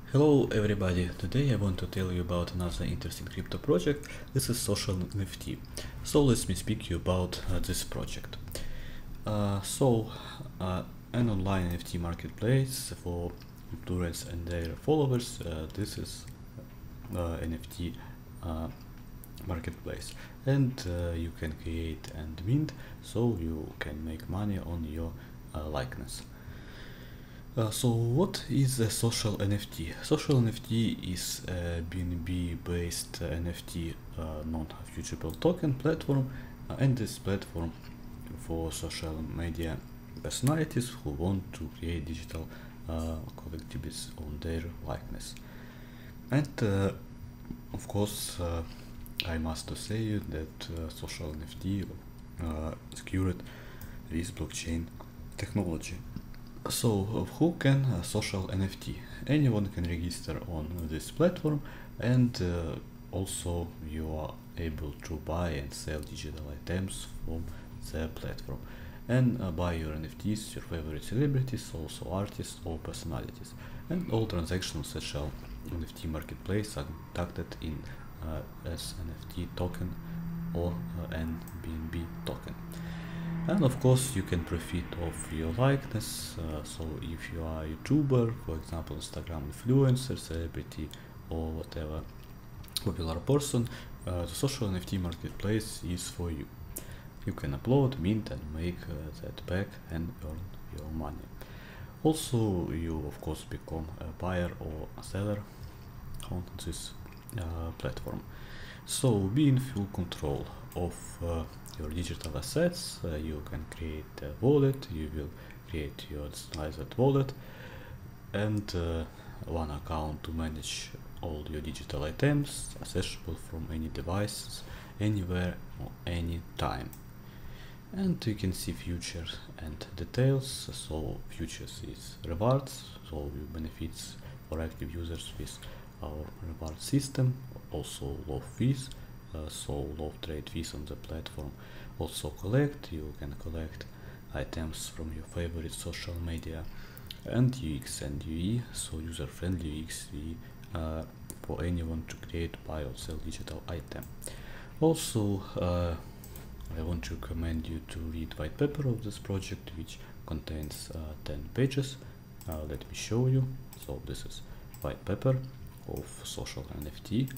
Hello everybody, today I want to tell you about another interesting crypto project. This is Social NFT. So let me speak you about this project. An online NFT marketplace for influencers and their followers. This is NFT marketplace, and you can create and mint, so you can make money on your likeness. So what is a social NFT? Social NFT is a BNB based NFT non-fungible token platform, and this platform for social media personalities who want to create digital collectibles on their likeness. And of course I must say you that social NFT secured with blockchain technology. So who can social NFT? Anyone can register on this platform, and also you are able to buy and sell digital items from the platform and buy your NFTs, your favorite celebrities, also artists or personalities, and all transactions such as NFT marketplace are conducted in as NFT token or an BNB token. And of course you can profit of your likeness, so if you are a YouTuber, for example Instagram influencer, celebrity or whatever popular person, the social NFT marketplace is for you. You can upload, mint and make that back and earn your money. Also you of course become a buyer or a seller on this platform. So be in full control of your digital assets. You can create a wallet, you will create your decentralized wallet and one account to manage all your digital items, accessible from any device, anywhere or any time. And you can see futures and details. So futures is rewards, so you benefits for active users with our reward system, also low fees, so low trade fees on the platform. Also you can collect items from your favorite social media, and UX and UE, so user friendly UX for anyone to create, buy or sell digital item. Also I want to recommend you to read white paper of this project, which contains 10 pages. Let me show you. So this is white paper of social NFT,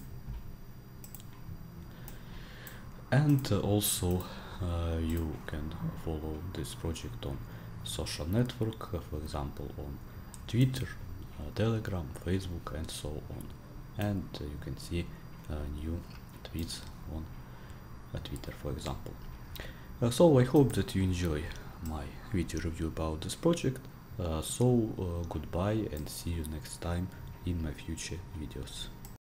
and also you can follow this project on social network, for example on Twitter, Telegram, Facebook and so on, and you can see new tweets on Twitter, for example. So I hope that you enjoy my video review about this project. Goodbye and see you next time in my future videos.